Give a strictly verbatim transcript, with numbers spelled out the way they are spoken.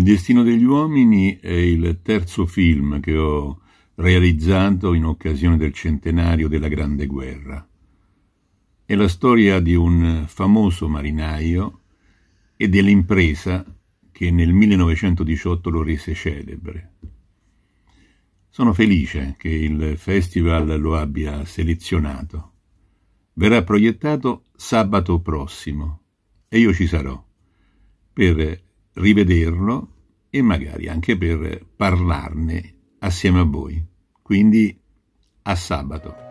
destino degli uomini è il terzo film che ho realizzato in occasione del centenario della Grande Guerra. È la storia di un famoso marinaio e dell'impresa che nel millenovecentodiciotto lo rese celebre. Sono felice che il festival lo abbia selezionato. Verrà proiettato sabato prossimo e io ci sarò per rivederlo e magari anche per parlarne assieme a voi. Quindi a sabato.